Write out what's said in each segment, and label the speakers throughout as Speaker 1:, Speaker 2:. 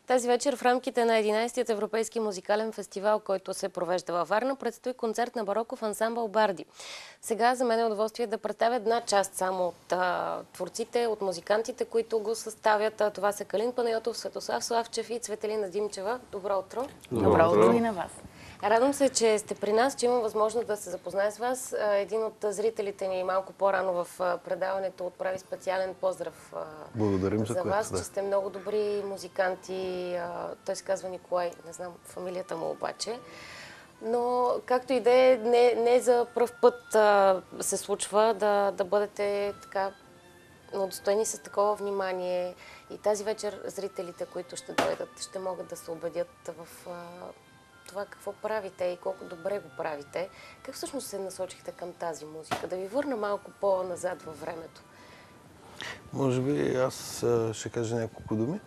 Speaker 1: Тази вечер в рамките на 11-тият Европейски музикален фестивал, който се провежда във Варна, предстои концерт на бароков ансамбъл Барди. Сега за мен е удоволствие да представя една част само от творците, от музикантите, които го съставят. Това са Калин Панайотов, Светослав Славчев и Цветелина Димчева. Добро утро!
Speaker 2: Добро утро и на вас!
Speaker 1: Радвам се, че сте при нас, че имам възможност да се запозная с вас. Един от зрителите ни малко по-рано в предаването отправи специален поздрав за вас, че сте много добри музиканти. Той се казва Николай, не знам фамилията му обаче. Но както и да е, не за пръв път се случва да бъдете така удостоени с такова внимание. И тази вечер зрителите, които ще дойдат, ще могат да се убедят в това какво правите и колко добре го правите. Как всъщност се насочихте към тази музика? Да ви върна малко по-назад във времето.
Speaker 3: Може би аз ще кажа няколко думи.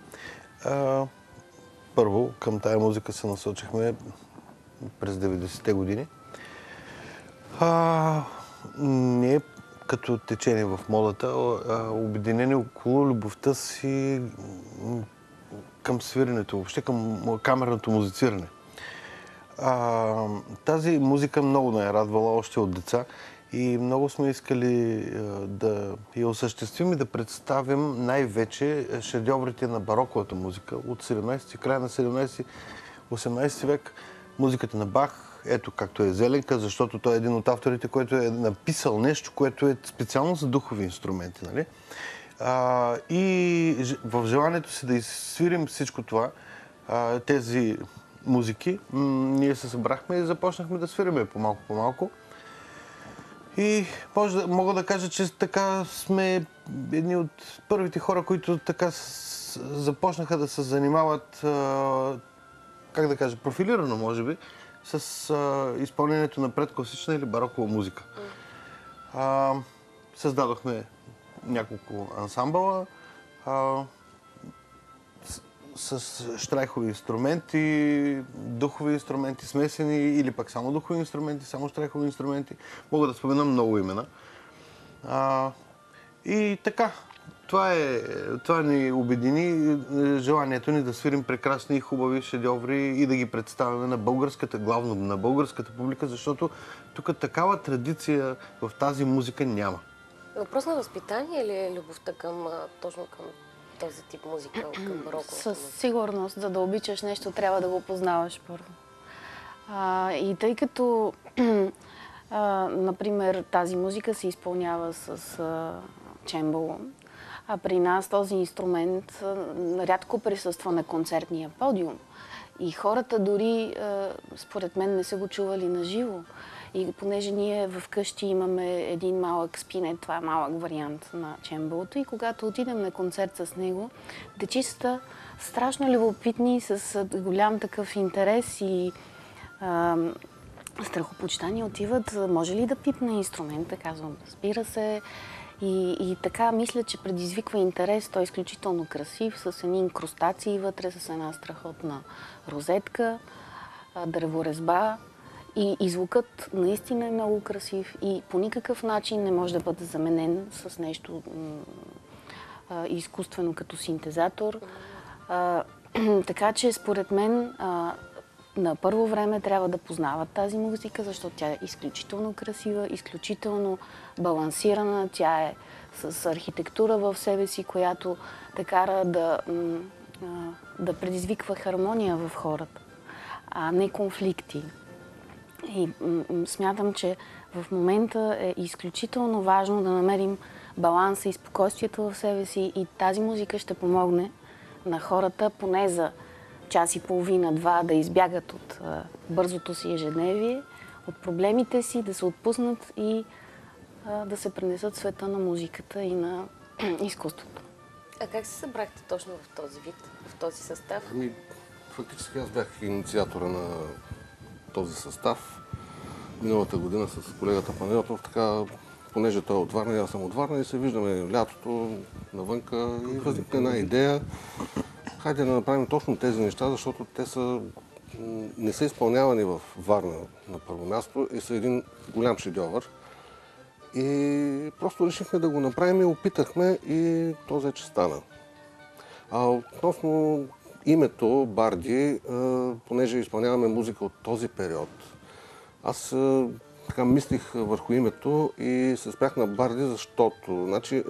Speaker 3: Първо, към тая музика се насочихме през 90-те години. Не като течение в модата, обединени около любовта си към свиренето, въобще към камерното музициране. Тази музика много ме е радвала още от деца и много сме искали да я осъществим и да представим най-вече шедьоврите на бароковата музика от 17-ти, края на 17-18 век. Музиката на Бах, ето както е Зеленка, защото той е един от авторите, който е написал нещо, което е специално за духови инструменти. Нали? И в желанието си да изсвирим всичко това, тези музики, ние се събрахме и започнахме да свириме по-малко по-малко. И мога да кажа, че така сме едни от първите хора, които така започнаха да се занимават, как да кажа, профилирано, може би, с изпълнението на предкласична или барокова музика. Създадохме няколко ансамбъла с щрайхови инструменти, духови инструменти, смесени или пък само духови инструменти, само щрайхови инструменти. Мога да спомена много имена. И така, това ни обедини желанието ни да свирим прекрасни и хубави шедьоври и да ги представяме на българската, главно на българската публика, защото тук такава традиция в тази музика няма.
Speaker 1: Въпрос на възпитание или е любовта точно към този тип музика, към бароковата музика?
Speaker 2: Със сигурност, за да обичаш нещо, трябва да го познаваш първо. И тъй като, например, тази музика се изпълнява с чембало, а при нас този инструмент рядко присъства на концертния подиум. И хората дори, според мен, не са го чували на живо. И понеже ние вкъщи имаме един малък спинет, това е малък вариант на чембалото, и когато отидем на концерт с него, дечицата страшно любопитни, с голям такъв интерес и страхопочитание отиват, може ли да пипне инструмента, казвам, разбира се. И така мисля, че предизвиква интерес. Той е изключително красив, с едни инкрустации вътре, с една страхотна розетка, дърворезба. И звукът наистина е много красив и по никакъв начин не може да бъде заменен с нещо изкуствено като синтезатор. Така че според мен на първо време трябва да познават тази музика, защото тя е изключително красива, изключително балансирана. Тя е с архитектура в себе си, която те кара да предизвиква хармония в хората, а не конфликти. И смятам, че в момента е изключително важно да намерим баланса и спокойствието в себе си и тази музика ще помогне на хората поне за час и половина, два да избягат от бързото си ежедневие, от проблемите си, да се отпуснат и да се пренесат в света на музиката и на изкуството.
Speaker 1: А как се събрахте точно в този вид, в този състав?
Speaker 4: Фактически аз бях инициатора на този състав. Миналата година с колегата Панайотов, така, понеже той е от Варна и аз съм от Варна и се виждаме лятото навънка и възникна една идея. Хайде да направим точно тези неща, защото те не са изпълнявани в Варна на първо място и са един голям шедьовър. И просто решихме да го направим и опитахме и то вече стана. Относно името Барди, понеже изпълняваме музика от този период, аз така мислих върху името и се спрях на Барди, защото значи,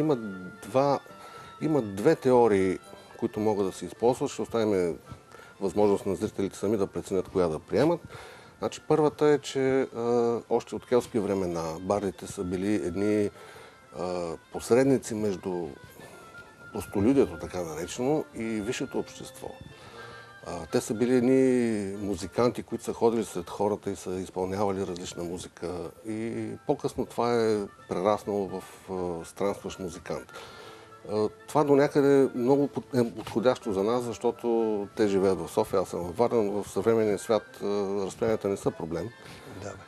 Speaker 4: има две теории, които могат да се използват. Ще оставим възможност на зрителите сами да преценят коя да приемат. Значи, първата е, че още от келтски времена бардите са били едни посредници между простолюдието, така наречено, и висшето общество. Те са били едни музиканти, които са ходили сред хората и са изпълнявали различна музика. И по-късно това е прераснало в странстващ музикант. Това до някъде много е подходящо за нас, защото те живеят в София, аз съм във Варна, но в съвременния свят разстоянията не са проблем.
Speaker 3: Да, бе.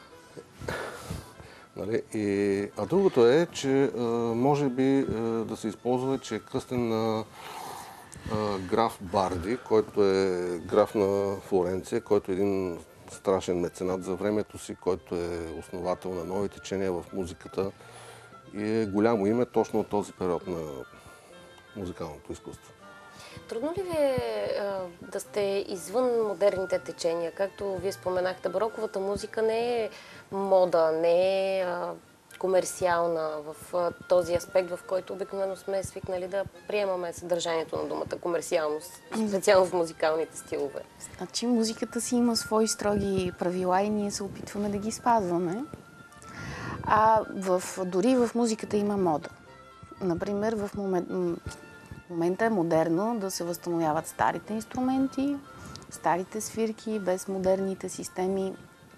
Speaker 4: Нали? А другото е, че може би да се използва, че е кръстен на граф Барди, който е граф на Флоренция, който е един страшен меценат за времето си, който е основател на нови течения в музиката и е голямо име точно от този период на музикалното изкуство.
Speaker 1: Трудно ли ви е да сте извън модерните течения? Както вие споменахте, бароковата музика не е мода, не е комерциална в този аспект, в който обикновено сме свикнали да приемаме съдържанието на думата комерциалност, специално в музикалните стилове.
Speaker 2: Значи музиката си има свои строги правила и ние се опитваме да ги спазваме. Дори в музиката има мода. Например, в момента е модерно да се възстановяват старите инструменти, старите свирки, без модерните системи.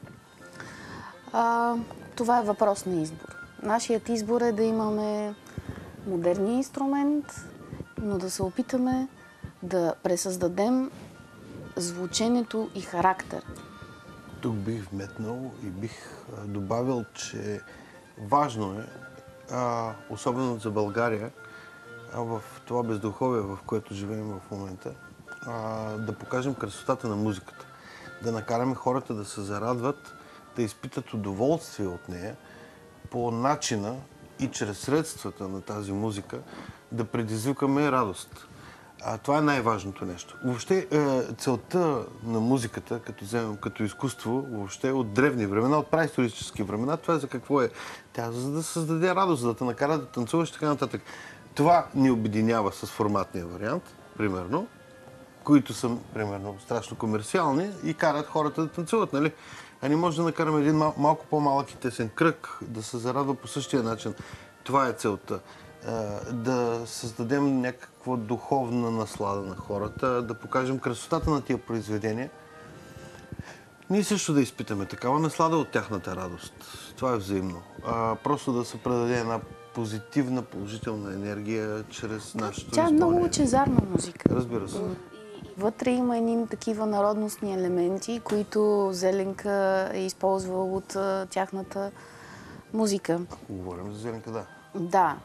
Speaker 2: Това е въпрос на избор. Нашият избор е да имаме модерния инструмент, но да се опитаме да пресъздадем звученето и характер.
Speaker 3: Тук бих вметнал и бих добавил, че важно е, особено за България, в това бездуховие, в което живеем в момента, да покажем красотата на музиката. Да накараме хората да се зарадват, да изпитат удоволствие от нея, по начина и чрез средствата на тази музика да предизвикаме радост. Това е най-важното нещо. Въобще целта на музиката, като изкуство, въобще от древни времена, от праисторически времена, това е за какво е? Тя за да създаде радост, за да те накара да танцуваш и така нататък. Това ни обединява с форматния вариант, примерно, които са, примерно, страшно комерциални и карат хората да танцуват, нали? А не може да накараме един малко по-малък и тесен кръг, да се зарадва по същия начин. Това е целта. Да създадем някаква духовна наслада на хората, да покажем красотата на тия произведения. Ние също да изпитаме такава наслада от тяхната радост. Това е взаимно. Просто да се предаде една позитивна, положителна енергия чрез нашето изпълнение.
Speaker 2: Тя е много лъчезарна музика.
Speaker 3: Разбира се.
Speaker 2: Вътре има едни такива народностни елементи, които Зеленка е използвал от тяхната музика.
Speaker 3: Говорим за Зеленка, да.
Speaker 2: Да.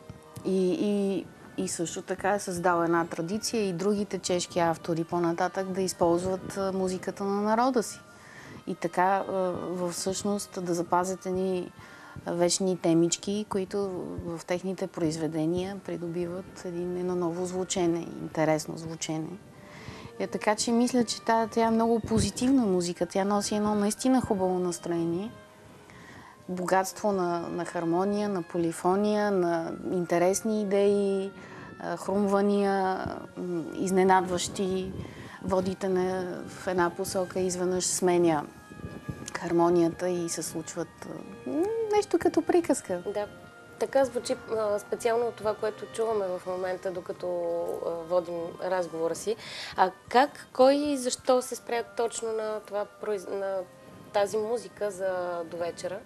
Speaker 2: И също така е създал една традиция и другите чешки автори по-нататък да използват музиката на народа си. И така всъщност да запазят едни вечни темички, които в техните произведения придобиват едно ново звучене, интересно звучене. Така че мисля, че тя е много позитивна музика. Тя носи едно наистина хубаво настроение. Богатство на хармония, на полифония, на интересни идеи, хрумвания, изненадващи, водите в една посока, изведнъж сменя хармонията и се случват нещо като приказка.
Speaker 1: Да. Така звучи специално това, което чуваме в момента, докато водим разговора си. А как, кой и защо се спря точно на тази музика за довечера?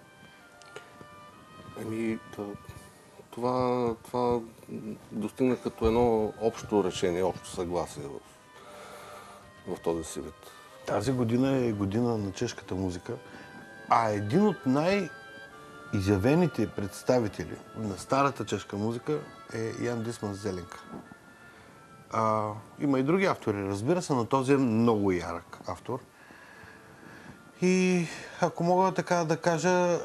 Speaker 4: Това достигна като едно общо решение, общо съгласие в този си вид.
Speaker 3: Тази година е година на чешката музика, а един от изявените представители на старата чешка музика е Ян Дисман Зеленка. Има и други автори, разбира се, но този е много ярък автор. И ако мога така да кажа,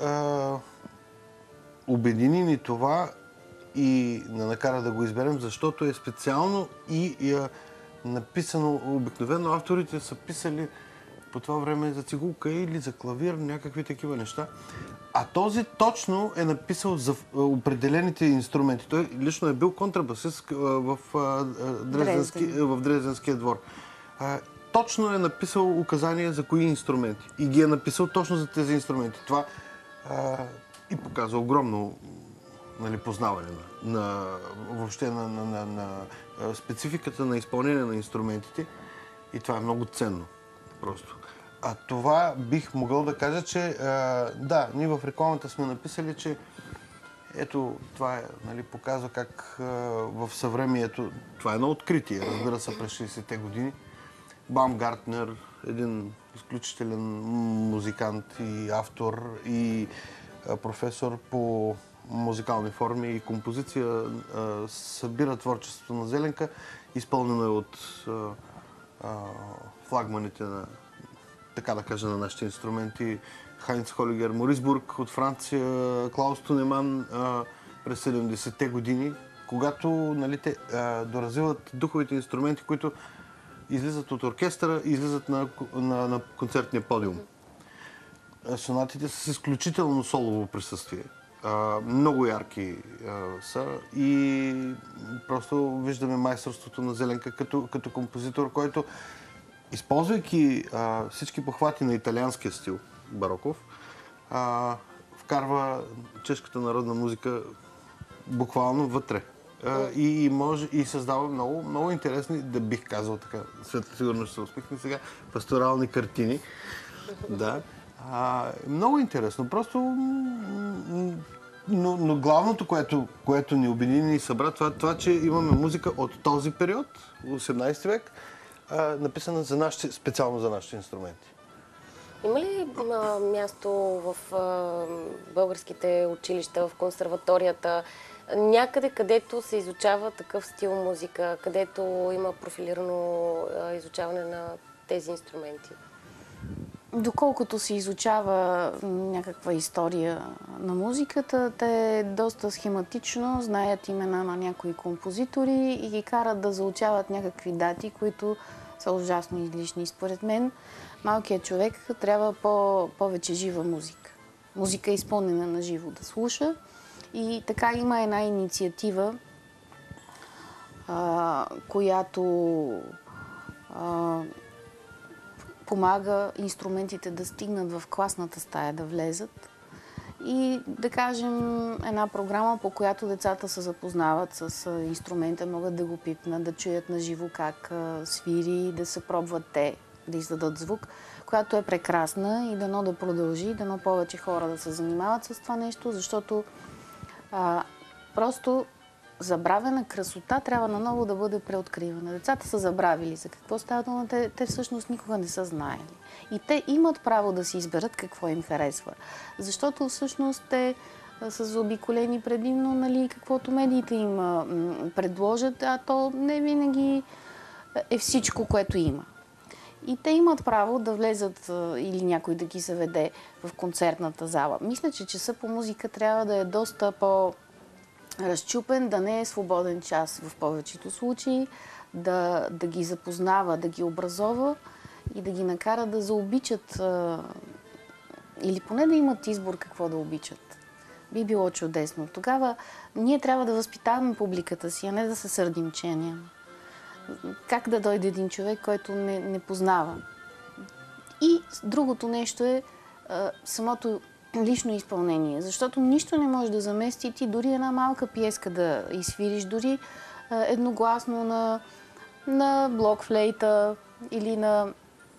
Speaker 3: обедини ни това и накара да го изберем, защото е специално и написано, обикновено авторите са писали по това време за цигулка или за клавир, някакви такива неща. А този точно е написал за определените инструменти. Той лично е бил контрабасист в Дрезденския двор. Точно е написал указания за кои инструменти. И ги е написал точно за тези инструменти. Това и показва огромно познаване въобще на спецификата на изпълнение на инструментите. И това е много ценно. Просто. А това бих могъл да кажа, че да, ние в рекламата сме написали, че ето това показва как в съвремието, това е едно откритие, разбира се, през 60-те години. Баумгартнер, един изключителен музикант и автор и професор по музикални форми и композиция, събира творчеството на Зеленка, изпълнено е от флагманите на, така да кажа, на нашите инструменти. Хайнц Холигер Морисбург от Франция, Клаус Тунеман през 70-те години, когато те доразвиват духовите инструменти, които излизат от оркестъра и излизат на концертния подиум. Сонатите са с изключително солово присъствие. Много ярки са и просто виждаме майсторството на Зеленка като композитор, който, използвайки всички похвати на италианския стил, бароков, вкарва чешката народна музика буквално вътре. И създава много, много интересни, да бих казал така, Светла сигурно ще се усмихне сега, пасторални картини. Да. Много интересно. Просто, но главното, което ни обедини и събра, това, че имаме музика от този период, 18 век, написана специално за нашите инструменти.
Speaker 1: Има ли място в българските училища, в консерваторията, някъде, където се изучава такъв стил музика, където има профилирано изучаване на тези инструменти?
Speaker 2: Доколкото се изучава някаква история на музиката, те доста схематично знаят имена на някои композитори и ги карат да заучават някакви дати, които са ужасно излишни. Според мен, малкият човек трябва повече жива музика. Музика е изпълнена на живо да слуша. И така има една инициатива, която помага инструментите да стигнат в класната стая, да влезат. И да кажем една програма, по която децата се запознават с инструмента, могат да го пипнат, да чуят на живо как свири, да се пробват те, да издадат звук, която е прекрасна и дано да продължи, дано повече хора да се занимават с това нещо, защото просто забравена красота трябва наново да бъде преоткривана. Децата са забравили за какво става дума, те всъщност никога не са знаели. И те имат право да си изберат какво им харесва. Защото всъщност те са заобиколени предимно, каквото медиите им предложат, а то не винаги е всичко, което има. И те имат право да влезат или някой да ги заведе в концертната зала. Мисля, че часа по музика трябва да е доста по-разчупен, да не е свободен час в повечето случаи, да ги запознава, да ги образова и да ги накара да заобичат или поне да имат избор какво да обичат. Би било чудесно. Тогава ние трябва да възпитаваме публиката си, а не да се сърдим, че няма. Как да дойде един човек, който не познава. И другото нещо е самото лично изпълнение, защото нищо не може да замести ти дори една малка пиеска да изсвириш, дори едногласно на блокфлейта или на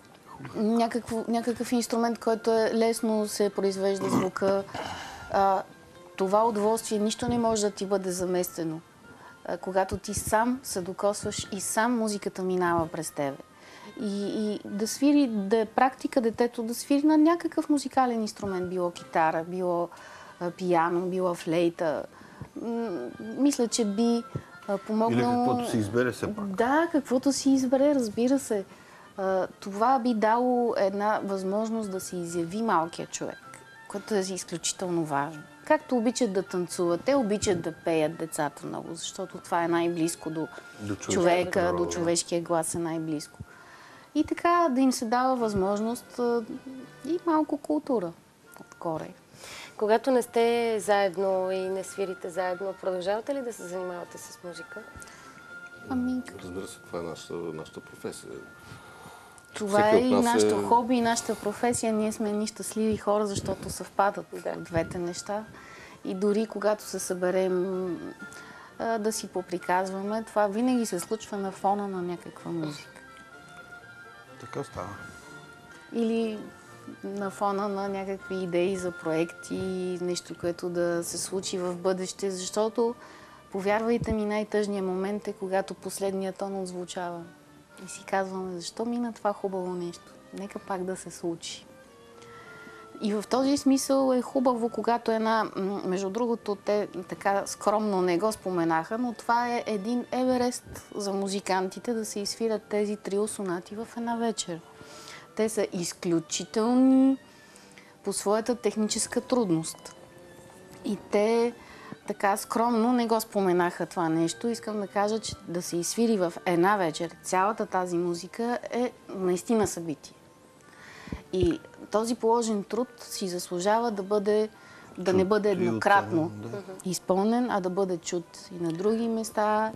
Speaker 2: някакъв инструмент, който лесно се произвежда звука. Това удоволствие нищо не може да ти бъде заместено. Когато ти сам се докосваш и сам музиката минава през тебе. И да свири, да е практика детето да свири на някакъв музикален инструмент, било китара, било пиано, било флейта. Мисля, че би помогнало...
Speaker 3: Или каквото си избере все пак.
Speaker 2: Да, каквото си избере, разбира се. Това би дало една възможност да се изяви малкият човек, което е изключително важно. Както обичат да танцуват, те обичат да пеят децата много, защото това е най-близко до човека, до човешкия глас е най-близко. И така да им се дава възможност и малко култура отгоре.
Speaker 1: Когато не сте заедно и не свирите заедно, продължавате ли да се занимавате с музика?
Speaker 4: Разбира се, това е нашата професия.
Speaker 2: Това е и нашето хоби, и нашата професия. Ние сме едни щастливи хора, защото съвпадат двете неща. И дори когато се съберем да си поприказваме, това винаги се случва на фона на някаква музика.
Speaker 3: Така става.
Speaker 2: Или на фона на някакви идеи за проекти, нещо, което да се случи в бъдеще, защото, повярвайте ми, най-тъжният момент е, когато последният тон отзвучава. И си казваме, защо мина това хубаво нещо? Нека пак да се случи. И в този смисъл е хубаво, когато между другото, те така скромно не го споменаха, но това е един еверест за музикантите да се изсвирят тези трио сонати в една вечер. Те са изключителни по своята техническа трудност. И те така скромно не го споменаха това нещо. Искам да кажа, че да се изсвири в една вечер цялата тази музика е наистина събитие. И този положен труд си заслужава да не бъде еднократно изпълнен, а да бъде чут и на други места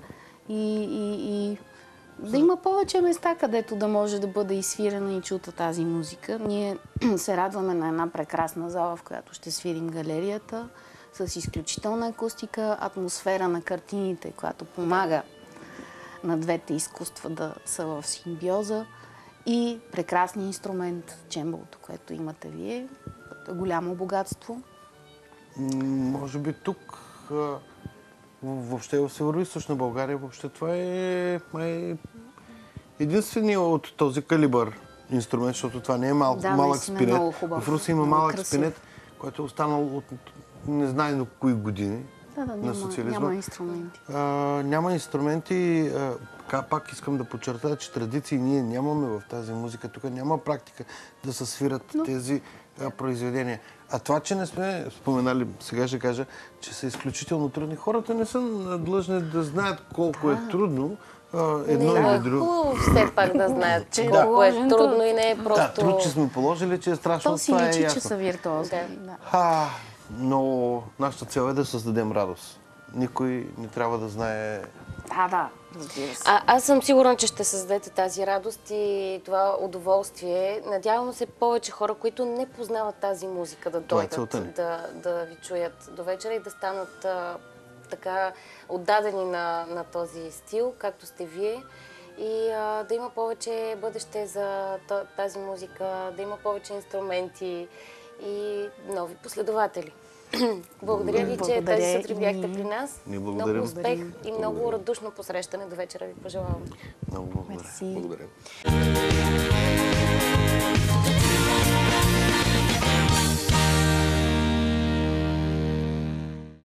Speaker 2: и да има повече места, където да може да бъде изсвирена и чута тази музика. Ние се радваме на една прекрасна зала, в която ще свирим галерията, с изключителна акустика, атмосфера на картините, която помага на двете изкуства да са в симбиоза и прекрасния инструмент, чембалото, което имате вие. Голямо богатство.
Speaker 3: Може би тук, въобще в Североизточна България, въобще това е единственият от този калибър инструмент, защото това не е малък спинет. В Русия има малък спинет, който е останал от не знае до кои години на социализма.
Speaker 2: Няма инструменти.
Speaker 3: Няма инструменти. Пак искам да подчертая, че традиции ние нямаме в тази музика. Тук няма практика да се свират тези произведения. А това, че не сме споменали, сега ще кажа, че са изключително трудни. Хората не са длъжни да знаят колко е трудно едно или друго.
Speaker 1: Хубаво все пак да знаят, че колко е трудно и не е просто...
Speaker 3: Да, труд, че сме положили, че е страшно.
Speaker 2: То си личи, че са виртуозни.
Speaker 3: Но нашата цел е да създадем радост. Никой не трябва да знае...
Speaker 2: Да, разбира се.
Speaker 1: Аз съм сигурна, че ще създадете тази радост и това удоволствие. Надявам се повече хора, които не познават тази музика, да дойдат, да ви чуят до вечера и да станат така отдадени на този стил, както сте вие. И да има повече бъдеще за тази музика, да има повече инструменти и нови последователи. Благодаря ви, че тази сутрин бяхте при нас. Много успех и много радушно посрещане до вечера ви пожелавам.
Speaker 3: Много благодаря.
Speaker 2: Благодаря.